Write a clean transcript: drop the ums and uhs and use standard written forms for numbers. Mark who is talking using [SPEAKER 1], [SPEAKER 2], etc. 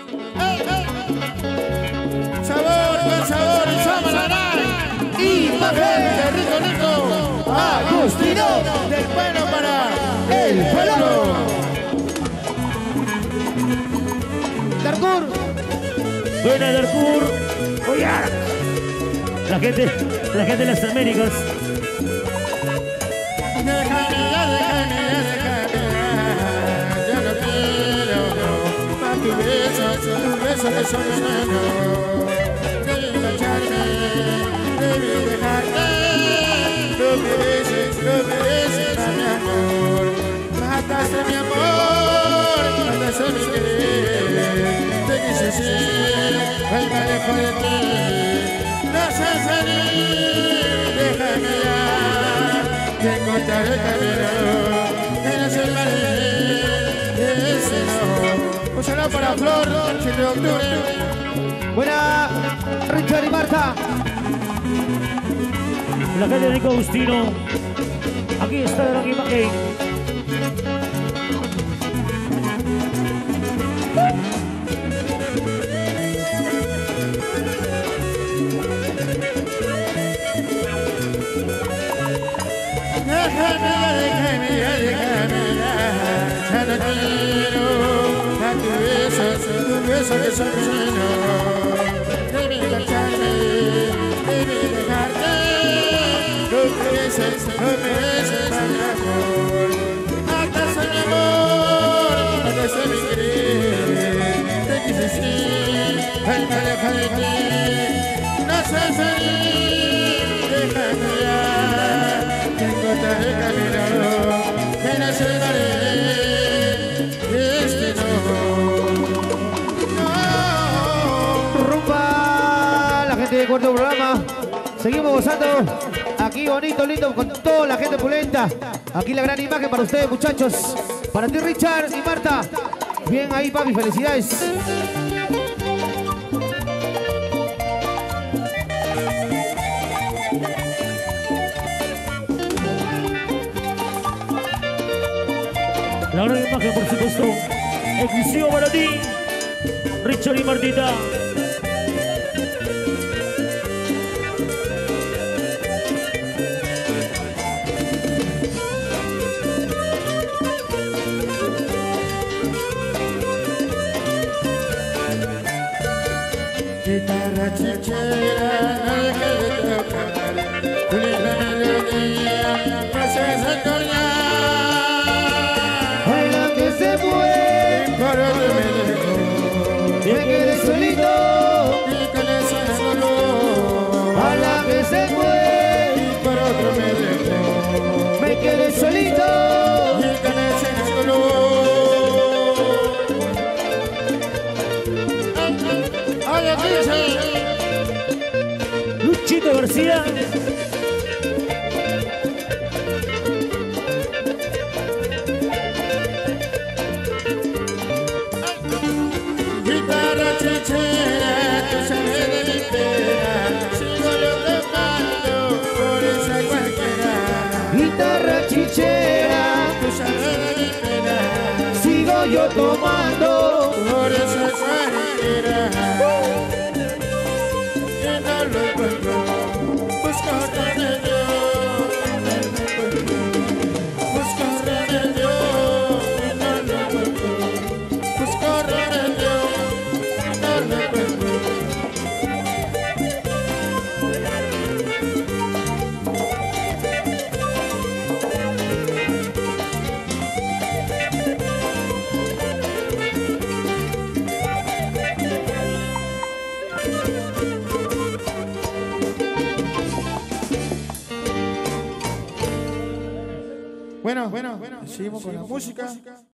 [SPEAKER 1] Sabor, con sabor y Samaranay. Imagen de Rico Nico. Agustino del pueblo para el pueblo.
[SPEAKER 2] Darkur.
[SPEAKER 3] Buena Darkur. Oye, la gente de las Américas.
[SPEAKER 1] Déjame, ya déjame. Ya no quiero más tu beso que son veneno. Debí engancharme, debí dejarte. No me beses a mi amor. Mataste mi amor, mataste mi querer. Te quise ser, hoy me alejo de ti. No sé salir, déjame ya. Te encontraré el camino, que no se vale ese no. Un saludo para Flor, 7 de octubre.
[SPEAKER 2] Buena, Richard y Marta.
[SPEAKER 3] La gente de Rico Agustino. Aquí está la gran imagen.
[SPEAKER 1] Déjame, ya no quiero a tu beso que son veneno. Debí engancharme, debí dejarte. No me beses a mi amor. Mataste mi amor, mataste mi querer. Te quise sí, hoy me alejo de ti. No sé feliz, déjame ya. Te encontraré el camino, que no se vale este no.
[SPEAKER 2] Rumba, la gente de cuarto programa. Seguimos gozando. Aquí bonito, lindo, con toda la gente pulenta. Aquí la gran imagen para ustedes, muchachos. Para ti, Richard y Marta. Bien ahí, papi, felicidades.
[SPEAKER 3] La gran imagen, por supuesto, exclusivo para ti, Richard y Martita.
[SPEAKER 1] Guitarra chichera, no deje de tocar. Tu linda melodía me hace soñar. Por otro me dejó,
[SPEAKER 2] Me quedé solito.
[SPEAKER 1] y con ese dolor.
[SPEAKER 2] A la que se fue.
[SPEAKER 1] Y por otro me dejó,
[SPEAKER 2] Me quedé solito.
[SPEAKER 1] y con ese dolor. Ay, aquí
[SPEAKER 3] Luchito García.
[SPEAKER 1] guitarra chichera, tú sabes de mi pena. Sigo yo tocando por esa cualquiera.
[SPEAKER 2] Guitarra chichera.
[SPEAKER 1] Tú sabes de mi pena.
[SPEAKER 2] Sigo yo tomando.
[SPEAKER 1] Por esa cualquiera. Y no lo encuentro. Busco remedio. Busco remedio. Y no lo encuentro. Busco remedio. Y no lo encuentro. Bueno, seguimos con la música.